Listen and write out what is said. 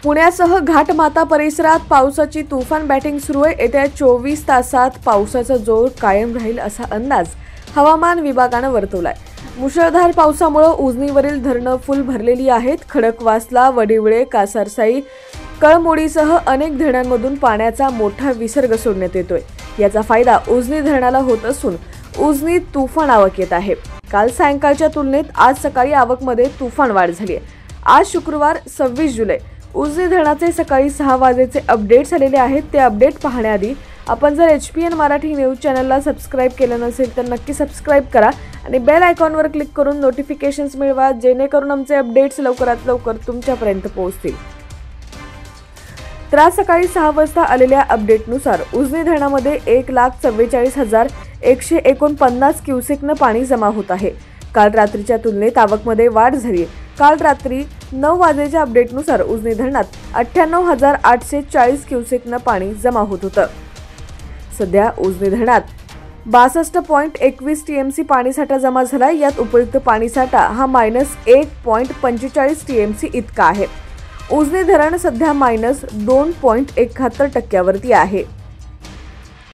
पुण्यासह घाटमाता परिसरात पावसाची तुफान बॅटिंग सुरू आहे। येत्या 24 तासात पावसाचा जोर कायम राहील असा अंदाज हवामान विभागाने वर्तवलाय। मुसळधार पावसामुळे उजनीवरील धरणं फुल भरलेली आहेत। खडकवासला, वडिवळे, कासारसाई, कळमोडीसह अनेक धरणांमधून पाण्याचा मोठा विसर्ग सोडण्यात येतोय। याचा फायदा उजनी धरणाला होत असून उजनीत तुफान आवक येत आहे। काल सायंकाळच्या तुलनेत आज सकाळी आवकमध्ये तुफान वाढ झाली आहे। आज शुक्रवार 26 जुलै उजनी धरणाचे सकाळी 6 वाजेचे अपडेट्स आलेले आहेत। ते अपडेट पाहण्याआधी आपण जर HPN मराठी न्यूज चॅनलला सबस्क्राइब केलं नसेल तर नक्की सबस्क्राइब करा आणि बेल आयकॉनवर क्लिक करून नोटिफिकेशन्स मिळवा, जेणेकरून आमचे अपडेट्स लवकरात लवकर तुमच्यापर्यंत पोहोचतील। तर आज सकाळी 6 वाजता आलेल्या अपडेटनुसार उजनी धरणामध्ये 1,44,149 क्युसेकनं पाणी जमा होत आहे। काल रात्रीच्या तुलनेत आवकमध्ये वाढ झाली आहे। काल रात्री 9 वाजेच्या अपडेटनुसार उजनी धरणात 98,840 क्युसेकनं पाणी जमा होत होतं। सध्या उजनी धरणात 62.21 TMC पाणीसाठा जमा झाला। यात उपयुक्त पाणीसाठा हा -1.45 TMC इतका आहे। उजनी धरण सध्या -2.71% वरती आहे।